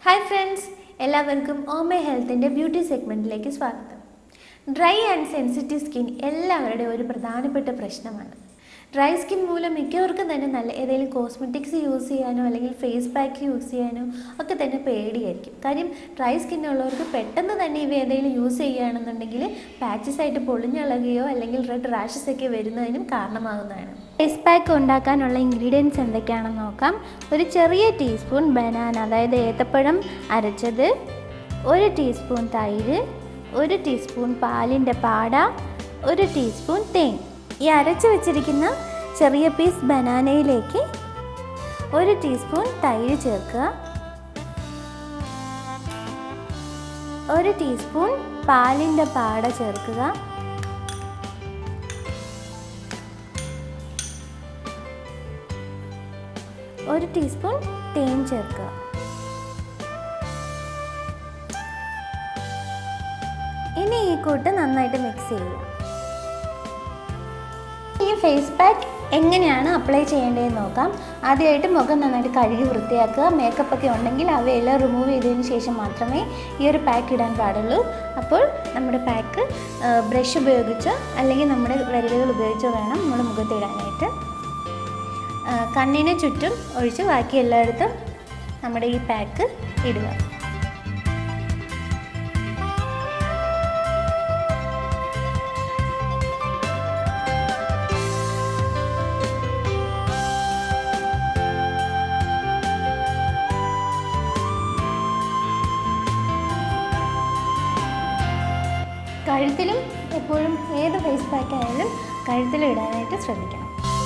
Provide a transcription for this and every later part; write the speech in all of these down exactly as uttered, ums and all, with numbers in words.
Hi friends, എല്ലാവർക്കും ഓമേ ഹെൽത്തിന്റെ beauty സെഗ്മെന്റിലേക്ക് സ്വാഗതം. ഡ്രൈ ആൻഡ് സെൻസിറ്റീവ് സ്കിൻ എല്ലാവരുടെയും ഒരു പ്രധാനപ്പെട്ട പ്രശ്നമാണ്. ഡ്രൈ സ്കിൻ മൂലം മിക്കവർക്കും തന്നെ നല്ല ഏതെങ്കിലും കോസ്മെറ്റിക്സ് യൂസ് ചെയ്യാനോ അല്ലെങ്കിൽ ഫേസ് പാക്ക് യൂസ് ചെയ്യാനോ ഒക്കെ തന്നെ പേടിയായിരിക്കും. കാര്യം ഡ്രൈ സ്കിന്നുള്ളവർക്ക് പെട്ടെന്ന് തന്നെ ഇവ ഏതെങ്കിലും യൂസ് ചെയ്യുകയാണെന്നുണ്ടെങ്കിൽ പാച്ചസ് ആയിട്ട് പൊളിഞ്ഞിളകുകയോ അല്ലെങ്കിൽ റെഡ് റാഷസ് ഒക്കെ വരുന്നതിനും കാരണമാകുന്നതാണ്. ഫേസ് പാക്ക് ഉണ്ടാക്കാനുള്ള ഇൻഗ്രീഡിയൻസ് എന്തൊക്കെയാണെന്ന് നോക്കാം. ഒരു ചെറിയ ടീസ്പൂൺ ബനാന അതായത് ഏത്തപ്പഴം അരച്ചത്, ഒരു ടീസ്പൂൺ തൈര്, ഒരു ടീസ്പൂൺ പാലിൻ്റെ പാട, ഒരു ടീസ്പൂൺ തേൻ. ഈ അരച്ച് വെച്ചിരിക്കുന്ന ചെറിയ പീസ് ബനാനയിലേക്ക് ഒരു ടീസ്പൂൺ തൈര് ചേർക്കുക, ഒരു ടീസ്പൂൺ പാലിൻ്റെ പാട ചേർക്കുക, ഒരു ടീസ്പൂൺ തേൻ ചേർക്കുക. ഇനി ഈ കൂട്ട് നന്നായിട്ട് മിക്സ് ചെയ്യുക. ഈ ഫേസ് പാക്ക് എങ്ങനെയാണ് അപ്ലൈ ചെയ്യേണ്ടതെന്ന് നോക്കാം. ആദ്യമായിട്ട് മുഖം നന്നായിട്ട് കഴുകി വൃത്തിയാക്കുക. മേക്കപ്പ് ഒക്കെ ഉണ്ടെങ്കിൽ അവയെല്ലാം റിമൂവ് ചെയ്തതിന് ശേഷം മാത്രമേ ഈ ഒരു പാക്ക് ഇടാൻ പാടുള്ളൂ. അപ്പോൾ നമ്മുടെ പാക്ക് ബ്രഷ് ഉപയോഗിച്ചോ അല്ലെങ്കിൽ നമ്മുടെ വിരലുകൾ ഉപയോഗിച്ചോ വേണം നമ്മൾ മുഖത്ത് ഇടാനായിട്ട്. കണ്ണിന് ചുറ്റും ഒഴിച്ച് ബാക്കി എല്ലായിടത്തും നമ്മുടെ ഈ പാക്ക് ഇടുക. കഴുത്തിലും എപ്പോഴും ഏത് ഫേസ് പാക്ക് ആയാലും കഴുത്തിൽ ഇടാനായിട്ട് ശ്രദ്ധിക്കണം.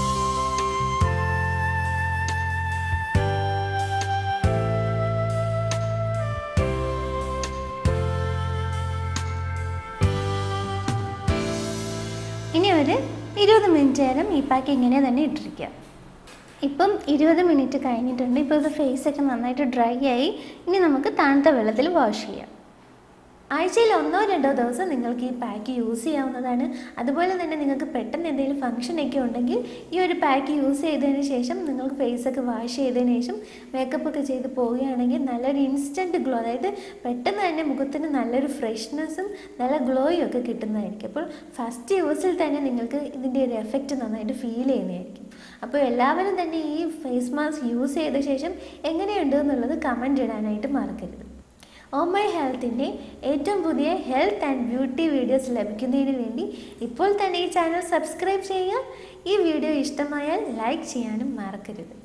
ഇനി ഒരു ഇരുപത് മിനിറ്റ് നേരം ഈ പാക്ക് ഇങ്ങനെ തന്നെ ഇട്ടിരിക്കുക. ഇപ്പം ഇരുപത് മിനിറ്റ് കഴിഞ്ഞിട്ടുണ്ട്. ഇപ്പോൾ ഇത് ഫേസൊക്കെ നന്നായിട്ട് ഡ്രൈ ആയി. ഇനി നമുക്ക് തണുത്ത വെള്ളത്തിൽ വാഷ് ചെയ്യാം. ആഴ്ചയിൽ ഒന്നോ രണ്ടോ ദിവസം നിങ്ങൾക്ക് ഈ പാക്ക് യൂസ് ചെയ്യാവുന്നതാണ്. അതുപോലെ തന്നെ നിങ്ങൾക്ക് പെട്ടെന്ന് എന്തെങ്കിലും ഫംഗ്ഷനൊക്കെ ഉണ്ടെങ്കിൽ ഈ ഒരു പാക്ക് യൂസ് ചെയ്തതിന് ശേഷം നിങ്ങൾക്ക് ഫേസൊക്കെ വാഷ് ചെയ്തതിന് ശേഷം മേക്കപ്പ് ഒക്കെ ചെയ്ത് പോവുകയാണെങ്കിൽ നല്ലൊരു ഇൻസ്റ്റൻറ്റ് ഗ്ലോ, അതായത് പെട്ടെന്ന് തന്നെ മുഖത്തിന് നല്ലൊരു ഫ്രഷ്നെസ്സും നല്ല ഗ്ലോയും ഒക്കെ കിട്ടുന്നതായിരിക്കും. അപ്പോൾ ഫസ്റ്റ് യൂസിൽ തന്നെ നിങ്ങൾക്ക് ഇതിൻ്റെ ഒരു എഫക്റ്റ് നന്നായിട്ട് ഫീൽ ചെയ്യുന്നതായിരിക്കും. അപ്പോൾ എല്ലാവരും തന്നെ ഈ ഫേസ് മാസ്ക് യൂസ് ചെയ്ത ശേഷം എങ്ങനെയുണ്ട് എന്നുള്ളത് കമൻറ്റ് ഇടാനായിട്ട് മറക്കരുത്. ഓമേ ഹെൽത്തിൻ്റെ ഏറ്റവും പുതിയ ഹെൽത്ത് ആൻഡ് ബ്യൂട്ടി വീഡിയോസ് ലഭിക്കുന്നതിന് വേണ്ടി ഇപ്പോൾ തന്നെ ഈ ചാനൽ സബ്സ്ക്രൈബ് ചെയ്യുക. ഈ വീഡിയോ ഇഷ്ടമായാൽ ലൈക്ക് ചെയ്യാനും മറക്കരുത്.